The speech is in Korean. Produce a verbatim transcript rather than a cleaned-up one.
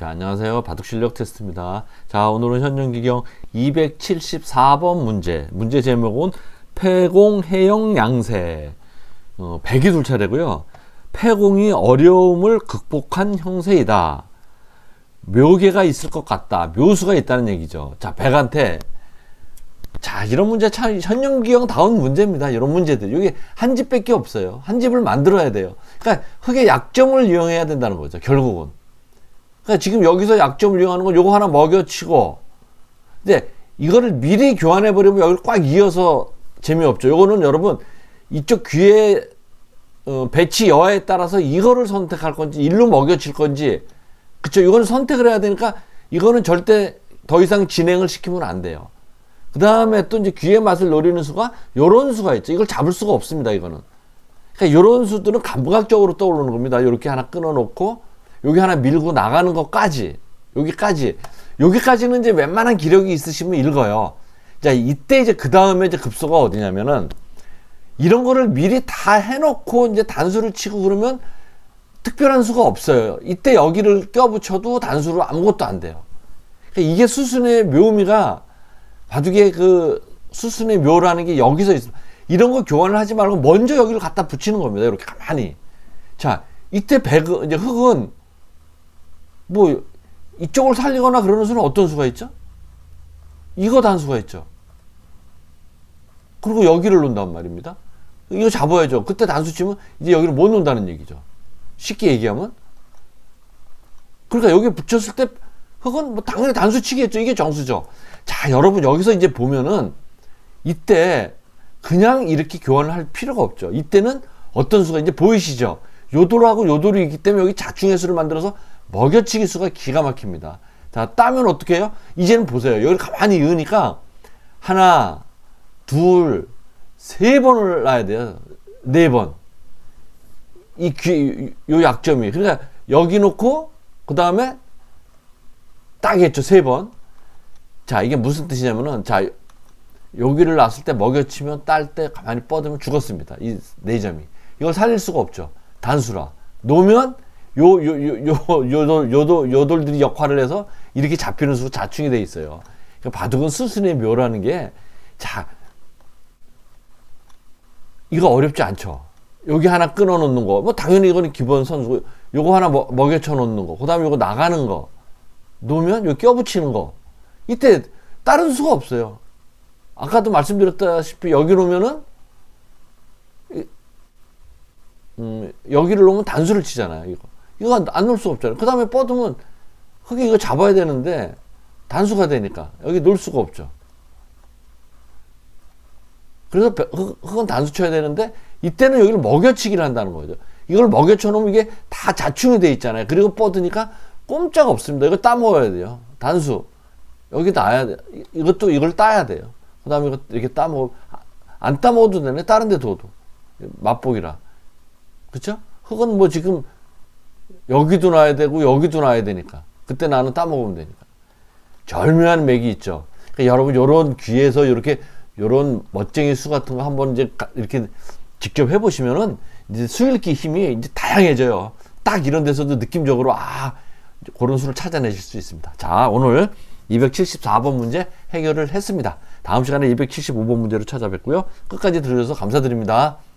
자, 안녕하세요. 바둑실력 테스트입니다. 자, 오늘은 현영기경 이백칠십사 번 문제. 문제 제목은 패공, 해영, 양세. 어, 백이 둘 차례고요. 패공이 어려움을 극복한 형세이다. 묘계가 있을 것 같다. 묘수가 있다는 얘기죠. 자, 백한테 자, 이런 문제 참 현영기경 다운 문제입니다. 이런 문제들. 여기 한 집밖에 없어요. 한 집을 만들어야 돼요. 그러니까 흙의 약점을 이용해야 된다는 거죠. 결국은. 그러니까 지금 여기서 약점을 이용하는 건 요거 하나 먹여치고, 근데 이거를 미리 교환해 버리면 여기를 꽉 이어서 재미없죠. 요거는 여러분 이쪽 귀에 어, 배치 여하에 따라서 이거를 선택할 건지 일로 먹여칠 건지, 그쵸? 이거는 선택을 해야 되니까 이거는 절대 더 이상 진행을 시키면 안 돼요. 그 다음에 또 이제 귀의 맛을 노리는 수가 요런 수가 있죠. 이걸 잡을 수가 없습니다. 이거는. 그러니까 요런 수들은 감각적으로 떠오르는 겁니다. 이렇게 하나 끊어 놓고 여기 하나 밀고 나가는 것까지, 여기까지, 여기까지는 이제 웬만한 기력이 있으시면 읽어요. 자, 이때 이제 그 다음에 이제 급소가 어디냐면은 이런 거를 미리 다 해놓고 이제 단수를 치고 그러면 특별한 수가 없어요. 이때 여기를 껴붙여도 단수로 아무것도 안 돼요. 그러니까 이게 수순의 묘미가, 바둑의 그 수순의 묘라는 게 여기서 있습니다. 이런 거 교환을 하지 말고 먼저 여기를 갖다 붙이는 겁니다. 이렇게 가만히. 자, 이때 배그, 이제 흙은 뭐 이쪽을 살리거나 그러는 수는 어떤 수가 있죠? 이거 단수가 있죠. 그리고 여기를 놓는단 말입니다. 이거 잡아야죠. 그때 단수 치면 이제 여기를 못 놓는다는 얘기죠. 쉽게 얘기하면. 그러니까 여기 붙였을 때 흙은 뭐 당연히 단수 치겠죠. 이게 정수죠. 자, 여러분 여기서 이제 보면은 이때 그냥 이렇게 교환을 할 필요가 없죠. 이때는 어떤 수가 이제 보이시죠? 요도하고 요도로 있기 때문에 여기 자충의 수를 만들어서 먹여치기 수가 기가 막힙니다. 자, 따면 어떻게 해요? 이제는 보세요. 여기를 가만히 이으니까 하나, 둘, 세 번을 놔야 돼요. 네 번. 이 귀, 요 약점이. 그러니까 여기 놓고 그 다음에 딱 했죠. 세 번. 자, 이게 무슨 뜻이냐면은, 자, 여기를 놨을 때 먹여치면 딸 때 가만히 뻗으면 죽었습니다. 이 네 점이. 이걸 살릴 수가 없죠. 단수라. 놓으면 요, 요, 요, 요, 요돌, 요돌, 요돌들이 역할을 해서 이렇게 잡히는 수로 자충이 돼 있어요. 그러니까 바둑은 수순의 묘라는 게, 자, 이거 어렵지 않죠. 여기 하나 끊어 놓는 거. 뭐 당연히 이거는 기본 선수고, 요거 하나 먹, 먹여쳐 놓는 거. 그 다음에 요거 나가는 거. 놓으면 요 껴붙이는 거. 이때 다른 수가 없어요. 아까도 말씀드렸다시피 여기 놓으면은 음, 여기를 놓으면 단수를 치잖아요. 이거 이거 안 놓을 수 없잖아요. 그 다음에 뻗으면 흙이 이거 잡아야 되는데 단수가 되니까 여기 놓을 수가 없죠. 그래서 흙은 단수 쳐야 되는데 이때는 여기를 먹여치기를 한다는 거죠. 이걸 먹여쳐 놓으면 이게 다 자충이 돼 있잖아요. 그리고 뻗으니까 꼼짝 없습니다. 이거 따먹어야 돼요. 단수. 여기 놔야 돼. 이것도 이걸 따야 돼요. 그 다음에 이거 이렇게 따먹어. 안 따먹어도 되네. 다른 데 둬도. 맛보기라. 그쵸? 흙은 뭐 지금 여기도 놔야 되고 여기도 놔야 되니까. 그때 나는 따먹으면 되니까. 절묘한 맥이 있죠. 그러니까 여러분 요런 귀에서 이렇게 요런 멋쟁이 수 같은 거 한번 이제 이렇게 직접 해보시면은 이제 수읽기 힘이 이제 다양해져요. 딱 이런 데서도 느낌적으로 아, 그런 수를 찾아내실 수 있습니다. 자, 오늘 이백칠십사 번 문제 해결을 했습니다. 다음 시간에 이백칠십오 번 문제로 찾아뵙고요. 끝까지 들으셔서 감사드립니다.